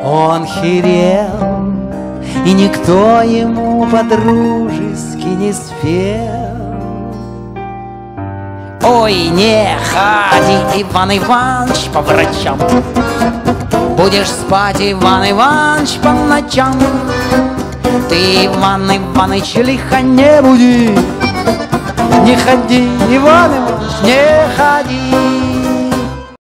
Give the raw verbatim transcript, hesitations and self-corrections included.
Он херел, и никто ему по-дружески не спел. Ой, не ходи, Иван Иванович, по врачам. Будешь спать, Иван Иванович, по ночам. Ты, Иван Иванович, лихо не буди. Не ходи, Иван Иванович, не ходи.